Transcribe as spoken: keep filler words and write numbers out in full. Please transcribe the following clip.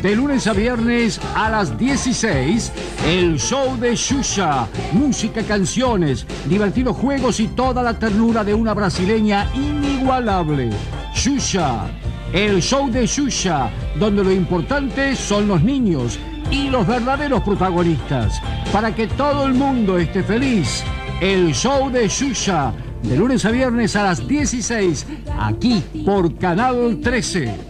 De lunes a viernes a las dieciséis, el show de Xuxa. Música, canciones, divertidos juegos y toda la ternura de una brasileña inigualable. Xuxa, el show de Xuxa, donde lo importante son los niños y los verdaderos protagonistas. Para que todo el mundo esté feliz, el show de Xuxa, de lunes a viernes a las dieciséis, aquí por Canal trece.